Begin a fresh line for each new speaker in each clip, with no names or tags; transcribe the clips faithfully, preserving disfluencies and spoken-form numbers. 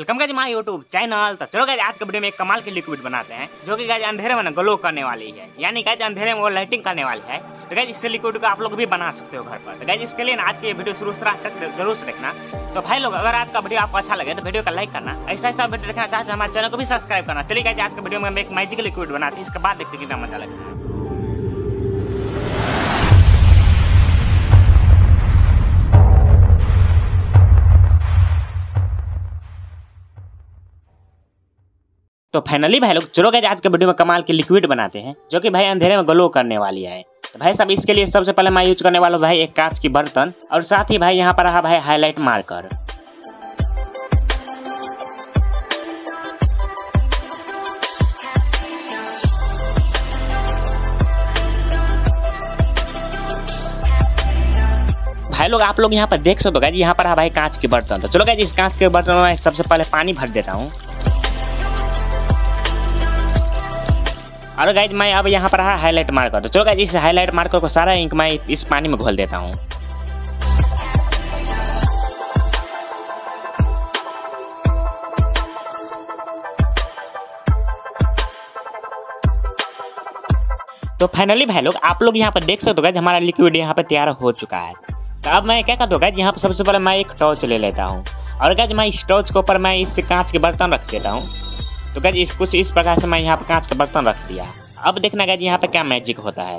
Welcome guys my YouTube channel. तो चलो guys आज के वीडियो में एक कमाल की लिक्विड बनाते हैं जो कि गाइस अंधेरे में ना ग्लो करने वाली है, यानी गाइस अंधेरे में वो लाइटिंग करने वाली है। तो गाइस इससे लिक्विड को आप लोग भी बना सकते हो घर पर। तो गाइस इसके लिए ना आज की वीडियो शुरू से तक जरूर से देखना। तो भाई लोग अगर आज का वीडियो आपको अच्छा लगे तो वीडियो को लाइक करना, ऐसा ऐसा वीडियो देखना चाहते हैं हमारे चैनल को भी सब्सक्राइब करना। चलिए गाइस आज के वीडियो में हम एक मैजिक लिक्विड बनाते हैं, इसके बाद देखते कितना मजा लगता है। तो फाइनली भाई लोग चलो गाइस आज के वीडियो में कमाल की लिक्विड बनाते हैं जो कि भाई अंधेरे में ग्लो करने वाली है। तो भाई सब इसके लिए सबसे पहले मैं यूज करने वाला हूं भाई एक कांच की बर्तन और साथ ही भाई यहाँ पर रहा भाई हाईलाइट मार्कर। भाई लोग आप लोग यहाँ पर देख सकते हो गाइस यहाँ पर रहा भाई कांच की बर्तन। तो चलो गाइस इस कांच के बर्तन में सबसे पहले पानी भर देता हूँ और गाइज मैं अब यहाँ पर है हाईलाइट मार्कर। तो चलो गाइज इस हाईलाइट मार्कर को सारा इंक मैं इस पानी में घोल देता हूँ। तो फाइनली भाई लोग आप लोग यहाँ पर देख सकते हो गाइज हमारा लिक्विड यहाँ पर तैयार हो चुका है। तो अब मैं क्या करता हूँ गाइज यहाँ पर सबसे पहले मैं एक टॉर्च ले लेता हूँ और गाइज मैं इस टॉर्च के ऊपर मैं इस कांच के बर्तन रख देता हूँ। तो गाइस इस कुछ इस प्रकार से मैं यहाँ पे कांच का बर्तन रख दिया। अब देखना गाइस यहाँ पे क्या मैजिक होता है।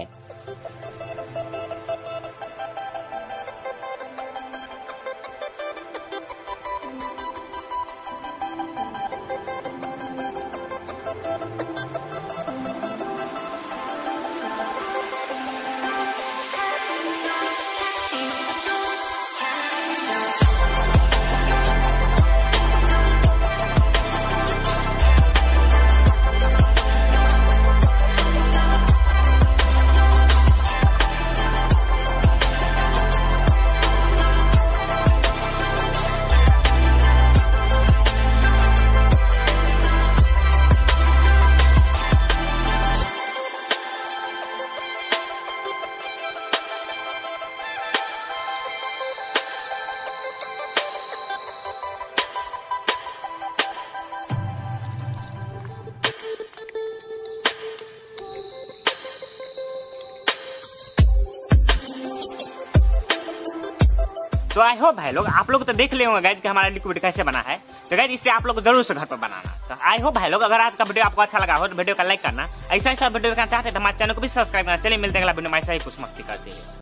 तो आई होप भाई लोग आप लोग तो देख ले होंगे गाइज कि हमारा लिक्विड कैसे बना है। तो गाइज इससे आप लोग जरूर से घर पर बनाना। तो आई होप भाई लोग अगर आज का वीडियो आपको अच्छा लगा हो तो वीडियो का लाइक करना, ऐसा ऐसा वीडियो देखना चाहते हैं तो हमारे चैनल को भी सब्सक्राइब करना। चलिए मिलते हैं अगला वीडियो में ऐसा ही कुछ मस्ती करते हैं।